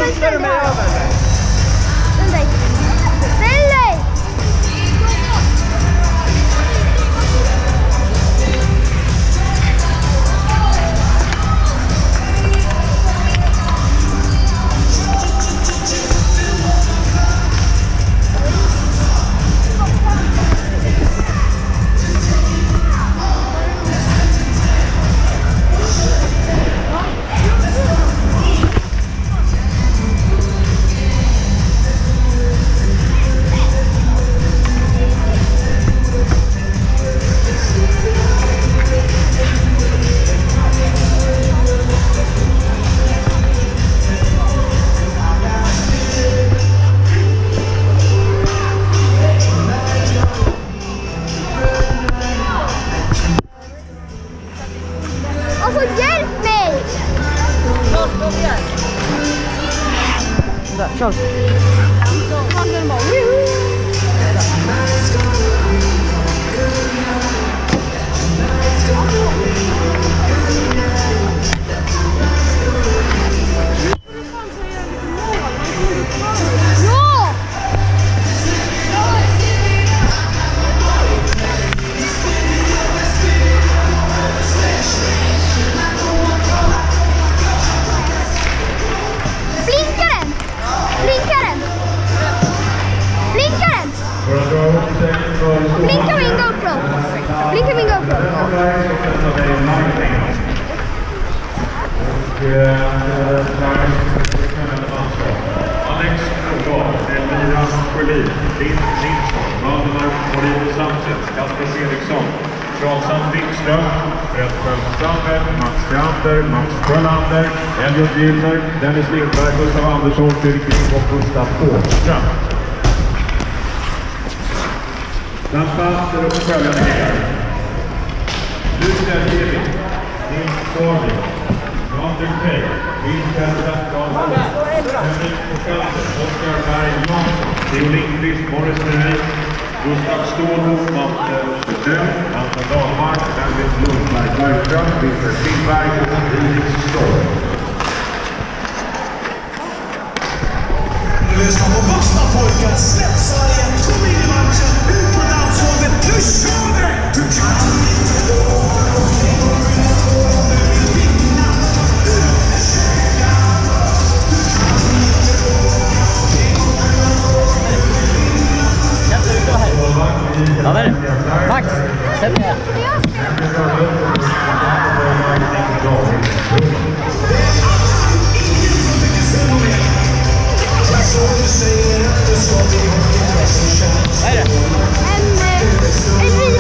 Pumpar du mig över? Ställ dig! Ställ dig! Alltså hjälp mig! Där, kör! Handen bara... Blinka min GoPro. Blinka min GoPro. Alex Nordahl, Elvira Sjölin, Linn Nilsson, Valdemar Molin Samsen, Kasper Eriksson, Charles Wikström, Fred Sköldström, Max Strander, Max Sjölander, Elliot Gillner, Dennis Lindberg, Gustav Andersson, Fredrik Ring och Gustav Åström. Lampa står upp följande grejer. Lukas Eving, Nils Sorving, Jan Dunkej, Wilhelm Dattdahl, Henrik Forsander, Oskar Berg Jansson, Theo Lindqvist, Morris Nerey, Gustav Stålbo, Malte Sjödön, Anton Dahlmark, David Lundberg Bergström, Wilhelm Lindberg och Erik Ståhl. Du lyssnar på Basta pojkar, svetsar igen, kom in i matchen, ut på dansgolvet, nu kör vi! Du kan inte gå, du vill vinna, du försöka, du kan inte gå, Ja, men Max, sätt ner. En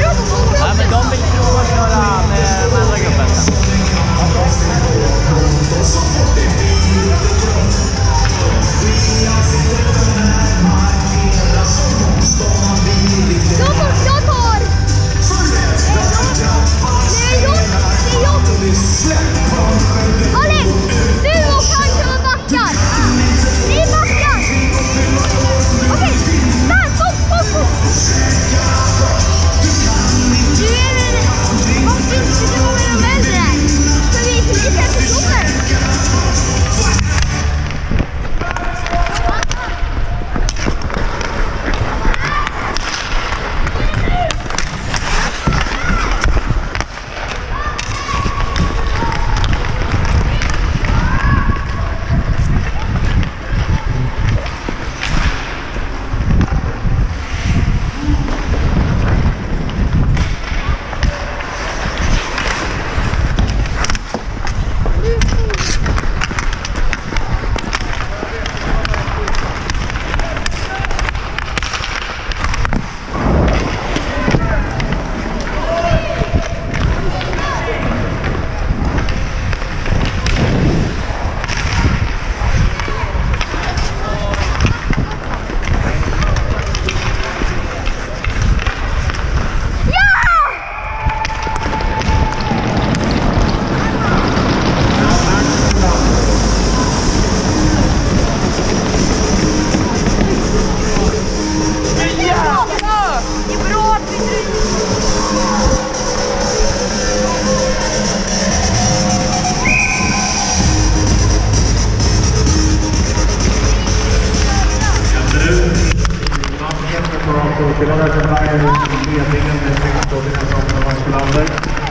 spelar Bayern i ledningen med 16 av Max Lander.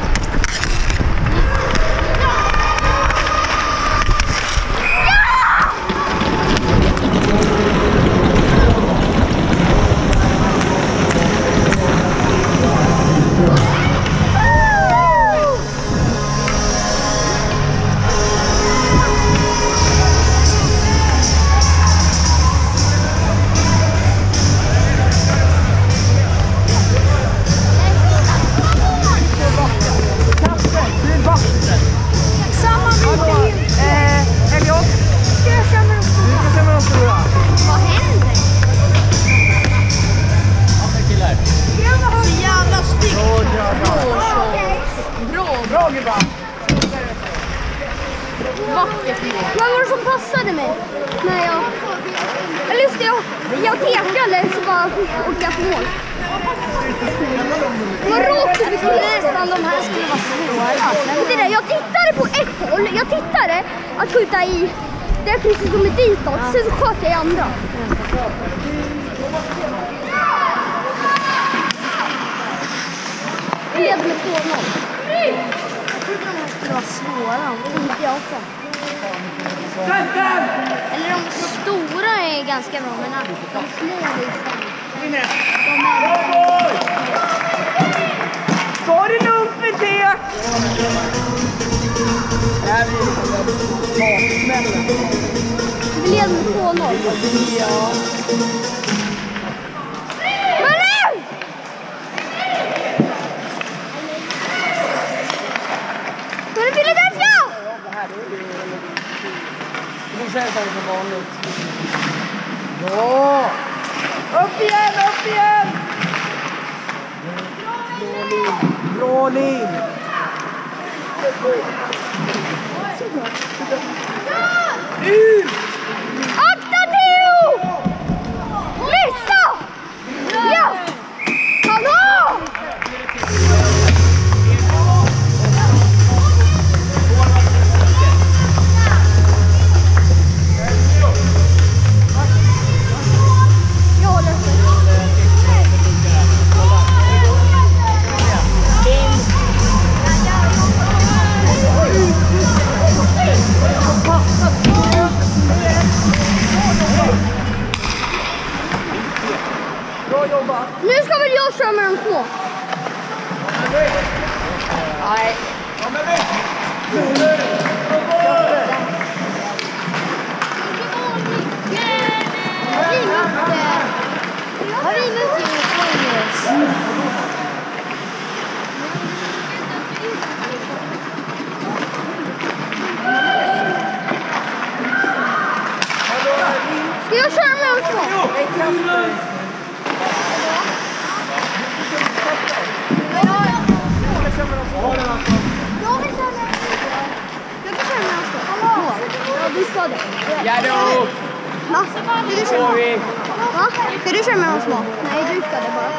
Vad var det som passade mig? När jag... Eller just det, jag tekade så bara åkte jag på mål. Vad råkade vi skulle nästan de här skulle vara svåra. Det där, jag tittade på ett håll. Jag tittade att skjuta i... Det är precis som ett ditåt. Sen så sköt jag i andra. Jag led med 2-0. Det var svåra, inte jag också. Eller de stora är ganska bra, men de små är Ta det lugnt med det! Vi led med 2-0. Ja. Det känns som vanligt. Ja! Upp igen, upp igen! Bra Lin! Ut! Akta Theo! Missa! Ja! Hallå! Nu ska väl jag köra med de två? Nej. Har vi mött i Ska jag köra med de två? Du ska det. Ja då! Va? Ska du köra med? Va? Ska du köra med de små? Nej, du ska det bara.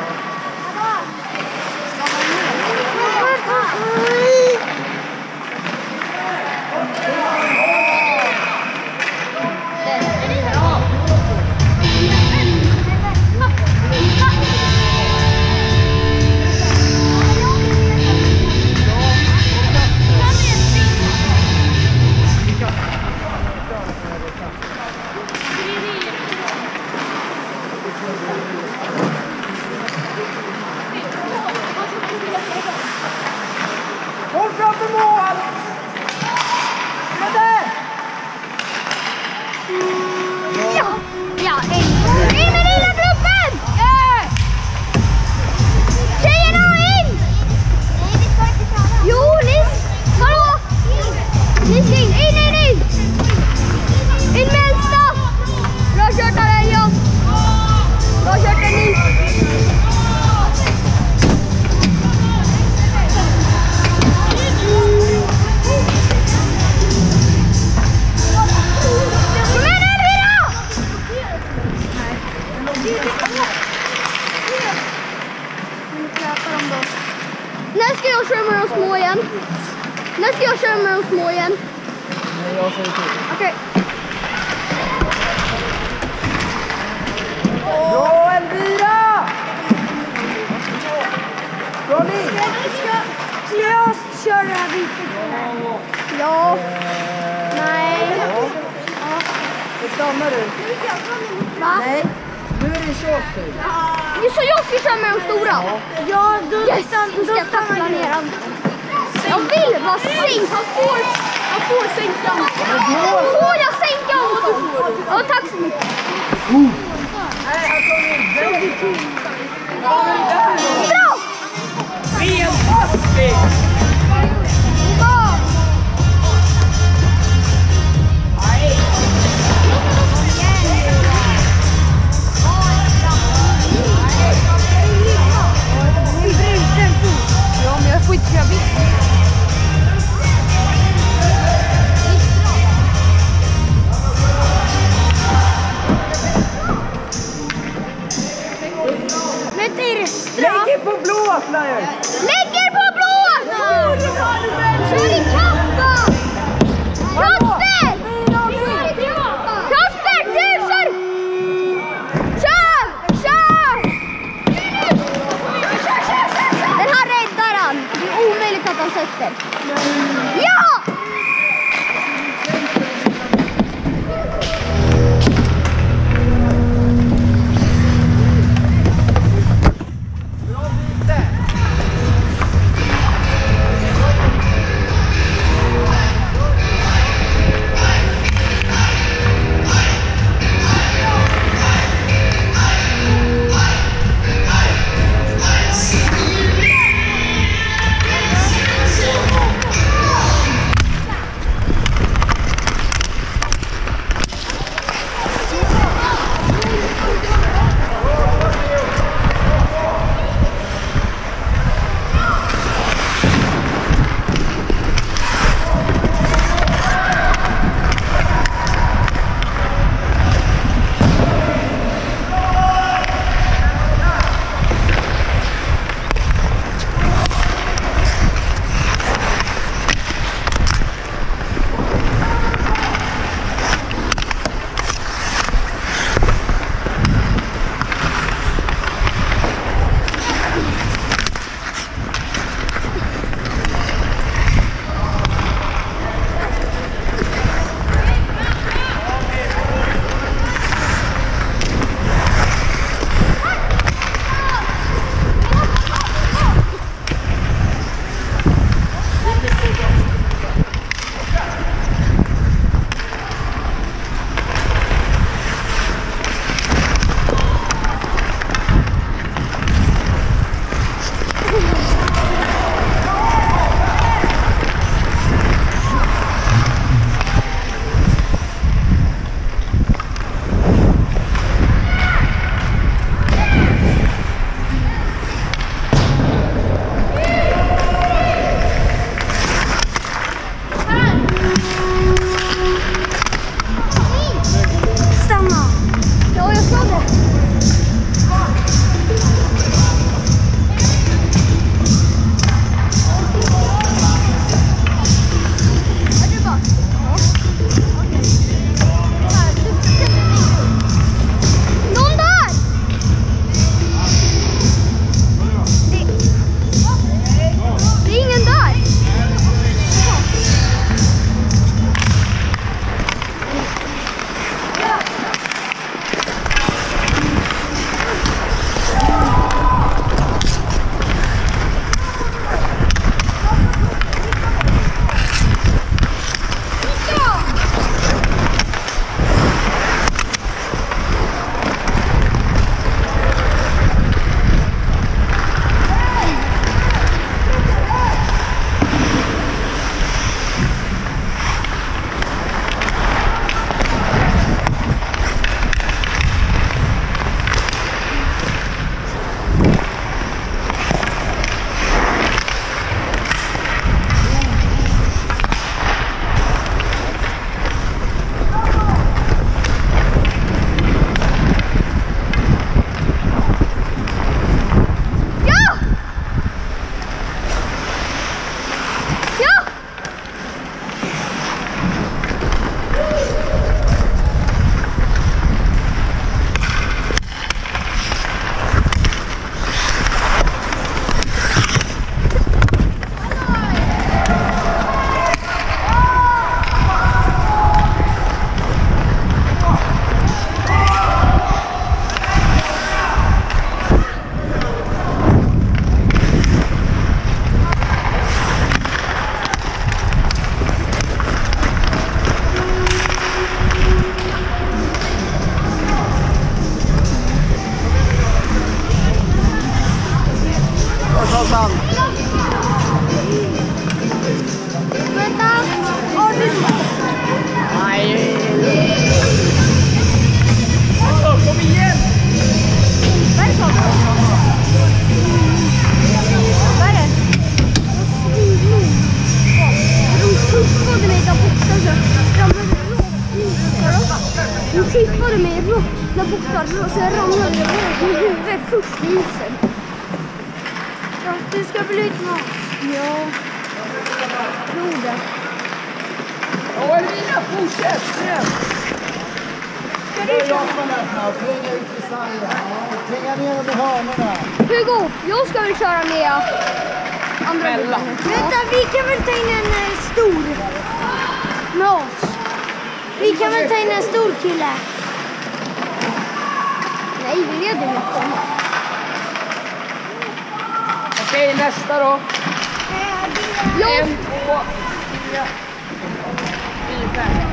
Håll framför mål! Ja! Ja, in med lilla truppen! Tjejerna, in! Nej, vi ska inte träna. Jo, ni... Hallå! Ni ska in, in! In med äldsta! Bra kört där, ja. Bra kört där ni. När ska jag köra med de små igen? När ska jag köra med de små igen? Nej, jag säger till. Okej. Bra Elvira! Ja. Nej. Det stannar du. Va? Nej. Nu är det tjåstur. Så jag ska köra med de stora? Ja, då ska jag tackla ner han. Jag vill bara sänka. Jag får sänka. Får jag sänka? Ja, tack så mycket. Nej, han kommer in. Bra! Ren passning! Bra! Ja, men jag får inte köra bild. Men det är straff. Lägg på blå, Flyer! Lägger på blå! Kör i kappa! Kasper! Kasper, du kör! Kör! Den här räddar han. Det är omöjligt att han sätter. Ja! Hon tippade mig där borta så jag ramlade med huvudet först i isen. Ja, du ska bli ut med oss. Ja. Tror det. Ja, Elina, fortsätt! Ska du köra? Tränga ner under hörnorna. Hugo, jag ska väl köra med andra bilen. Vänta, vi kan väl ta in en stor med oss. Vi kan väl ta in en stor kille. Nej, vi vet inte. Okej, nästa då. Jag... 1, 2, 3, 4, 5.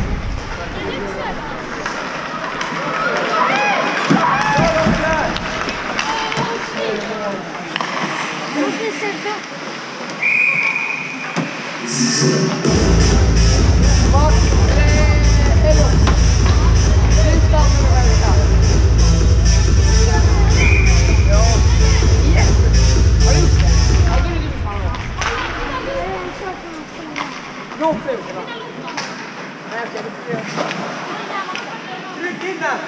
Tryck in den!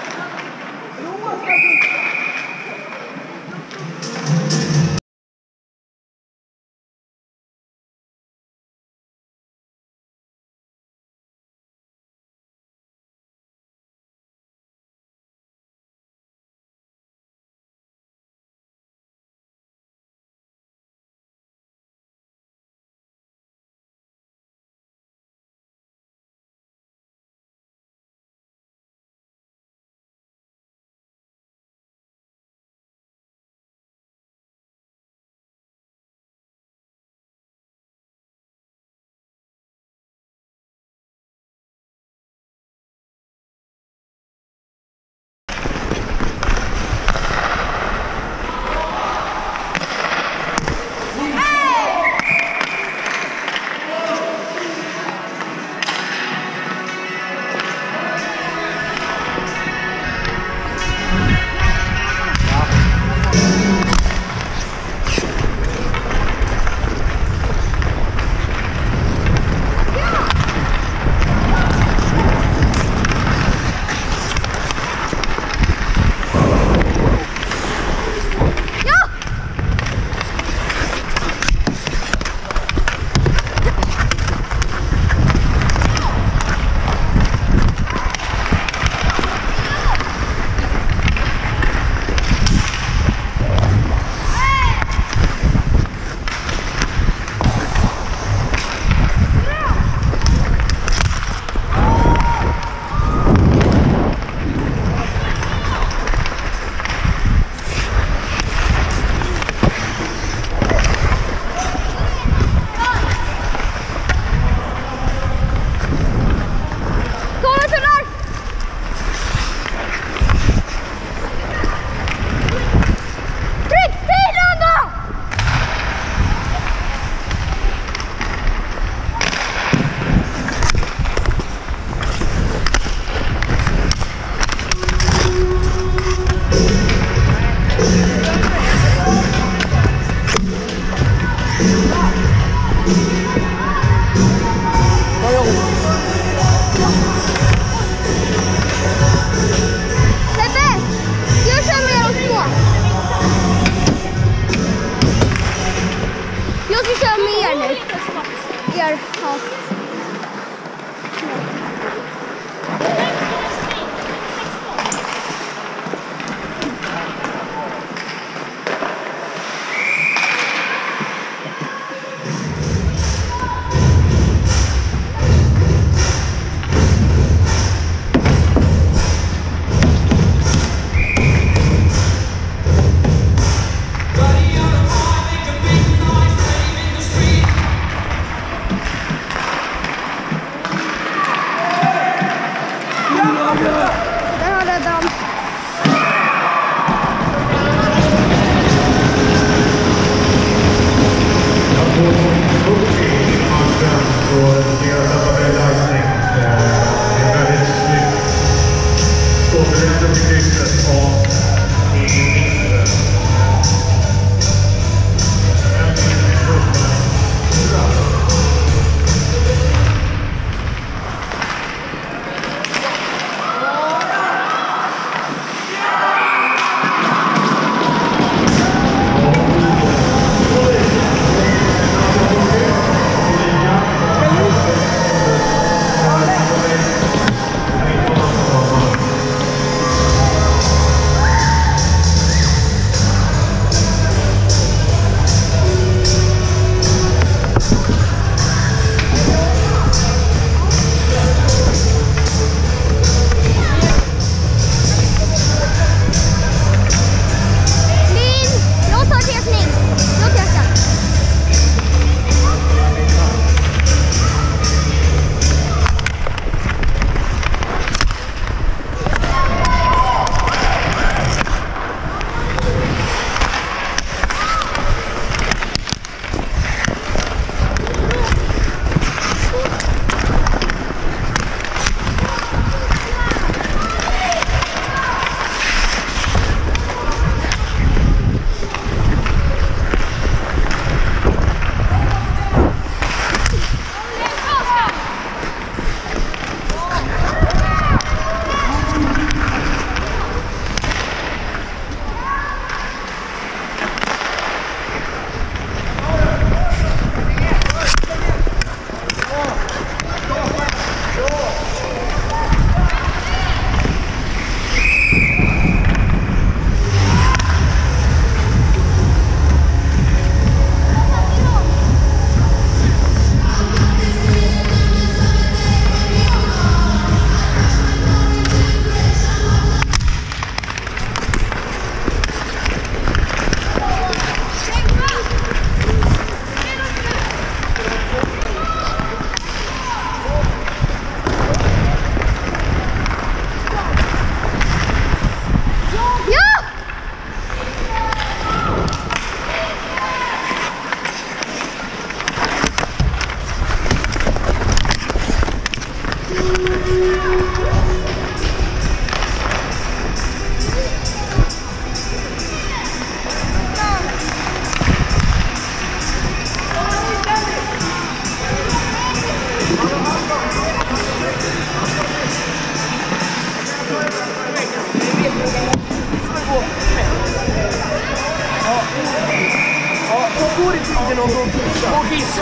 inte någon gå och kissa. Gå och kissa.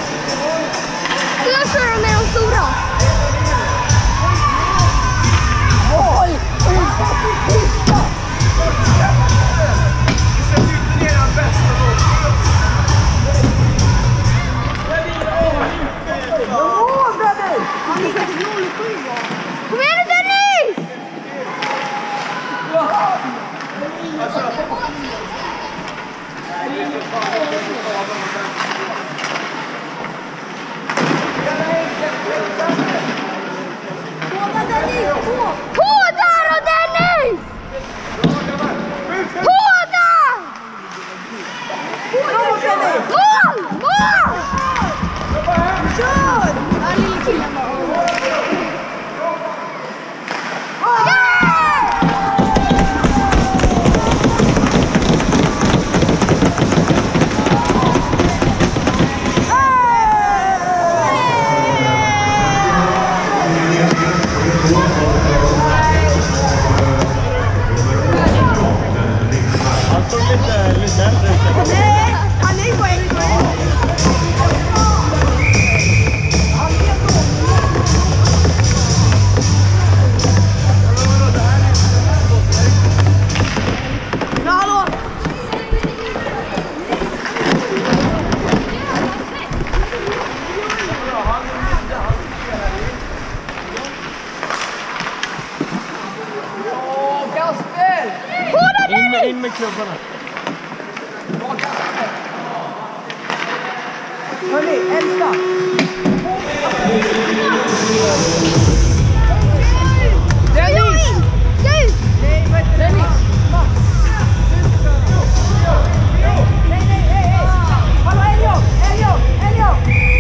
Jag kör med de stora. Oj! Vi sätter inte ner den bästa då. Kom igen nu, Dennis! På där och Dennis! På där! Mål! Mål! Kör! Ja, lille killen bara. In med klubbarna. Hörni, äldsta. Dennis! Dennis! Hallå, Elliot!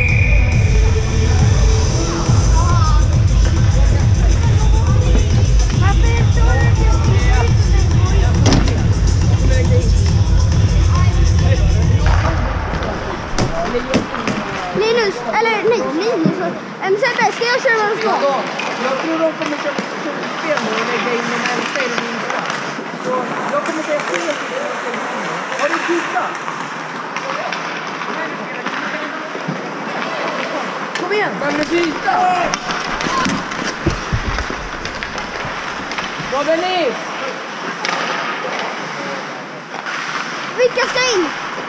Linus, eller nej, Sebbe, ska jag köra vad du slår? Jag tror de kommer köpa spel nu och lägga in de äldsta i de minsta. Så jag kommer säga fel till det. Har du tittat? Kom igen, kan du byta? Bra, Dennis! Vilka ska in?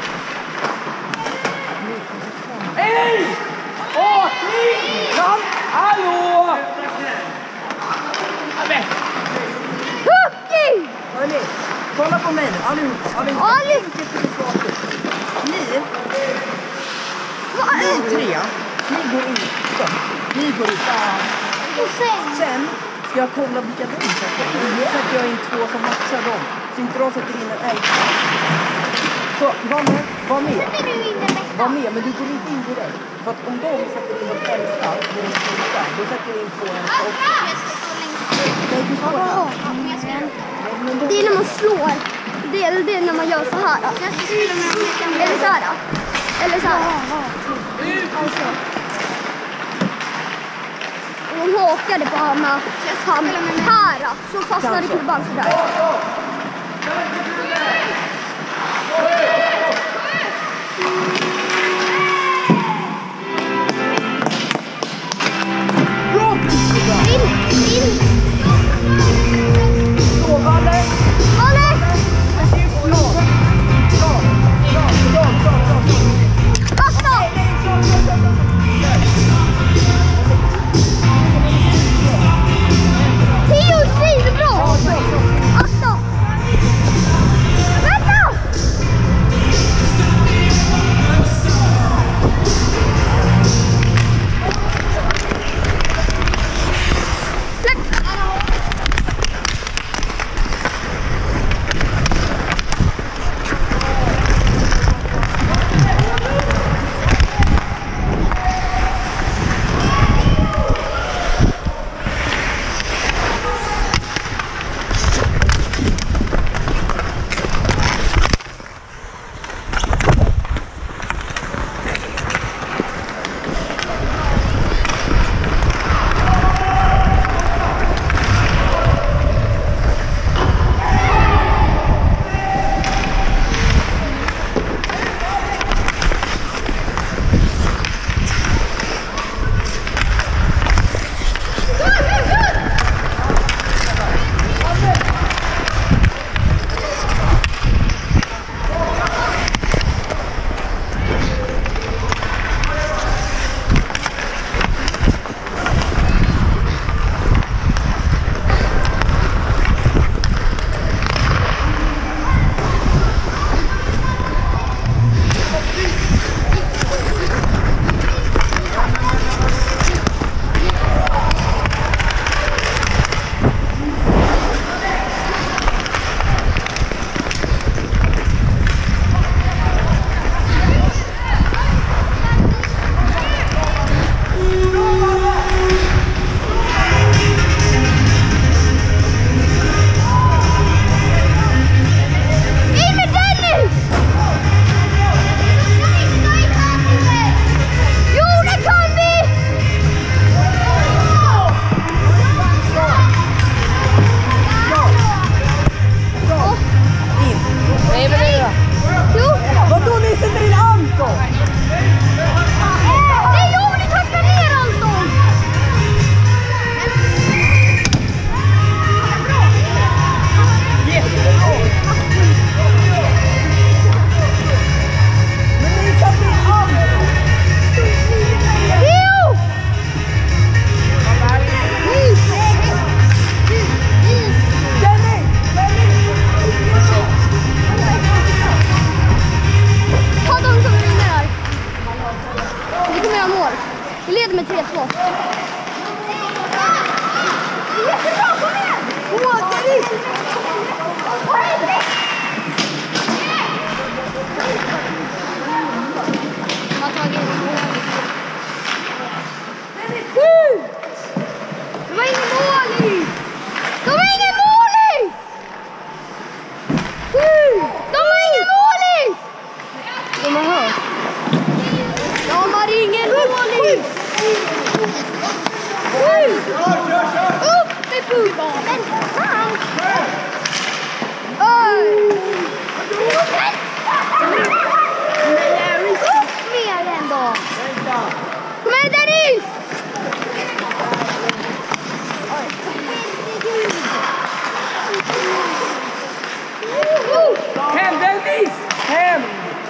Hej! Åh, Linkan! Hallå! Hockey! Hörni, kolla på mig nu, allihop. Ni tre, ni går ut. Ni går ut. Och Sen ska jag kolla vilka de sätter. Så sätter jag in 2 som matchar dem. Så inte de sätter in en ägg. Så var med. Var med, men du går inte in direkt. För att om de sätter in de äldsta, då sätter jag in 2 äldsta. Nej, du får det är när man slår. Det är när man gör så här. Eller så här. Eller så här. Och hon hakade på han här. Så fastnade klubban sådär. Theo, säg det bra! Akta!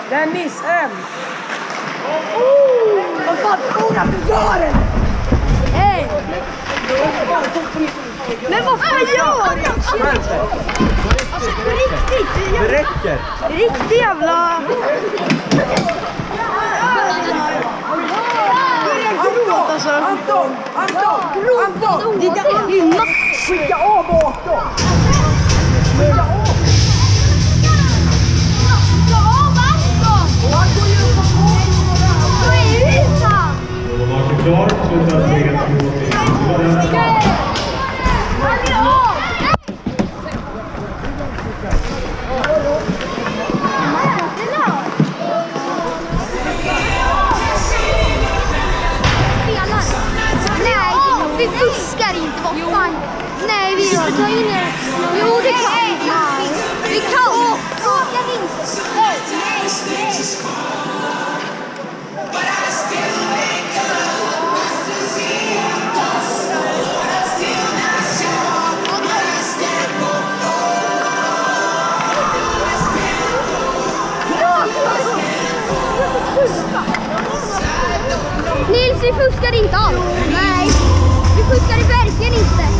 Dennis, hem! Vad fan tror du att du gör det? Hej! Men vad fan gör du? Alltså på riktigt. Det räcker. Riktigt jävla... Anton! Skicka av bakom! Skicka av! Då var man klar, så tar steget till Vi fuskar inte, vad fan. Nej, vi ska ta in det. Jo, det kan vi. Vi kan. Fråga inte. Nils, vi fuskar inte alls. Nej, vi fuskar verkligen inte.